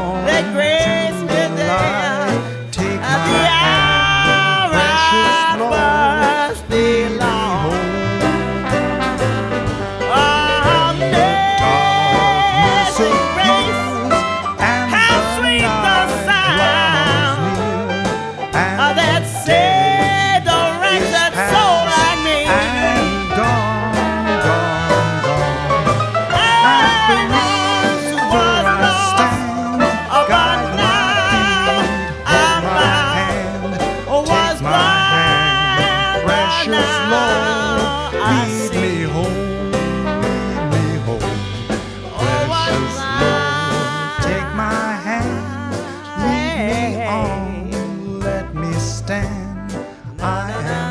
on that grace to me the there. light. Take At my the hand, hour precious I Lord, must be lead me long. home. Oh, Darkness amazing grace, appears, and how the sweet the night sound draws near, and that saved a wretched soul like me. and gone, gone, gone. At the I once river was I lost, stand, but guide my now feet, I'm hold my found. hand, Was take my hand, blind, but precious Lord, now I lead see. me home, lead me home. Precious Lord, take my hand, lead me on, let me stand. I am